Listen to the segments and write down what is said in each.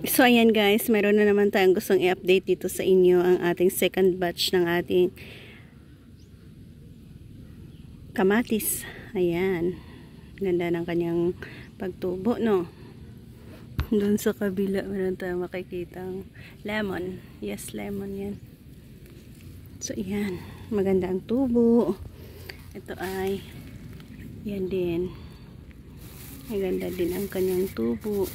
So ayan guys, meron na naman tayong gustong i-update dito sa inyo ang ating second batch ng ating kamatis. Ayan. Ganda ng kanyang pagtubo, no? Doon sa kabila, meron tayong makikitang lemon. Yes, lemon yan. So ayan, maganda ang tubo. Ito ay yan din. Maganda din ang kanyang tubo.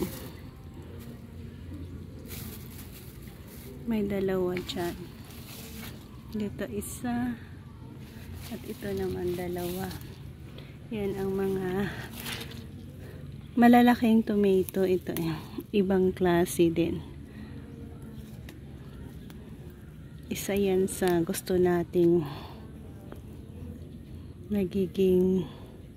May dalawa dyan. Dito isa. At ito naman dalawa. Yan ang mga malalaking tomato. Ito ibang klase din. Isa yan sa gusto nating nagiging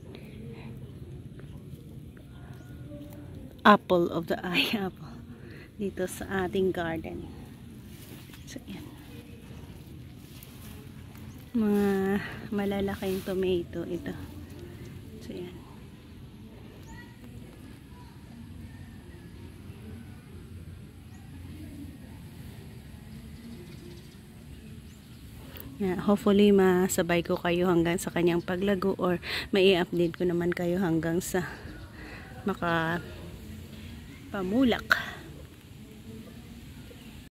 apple of the eye. Apple. Dito sa ating garden. So, yan. Mga malalaking tomato ito. So, yan. Yeah, hopefully masabay ko kayo hanggang sa kanyang paglago or mai update ko naman kayo hanggang sa maka pamulak.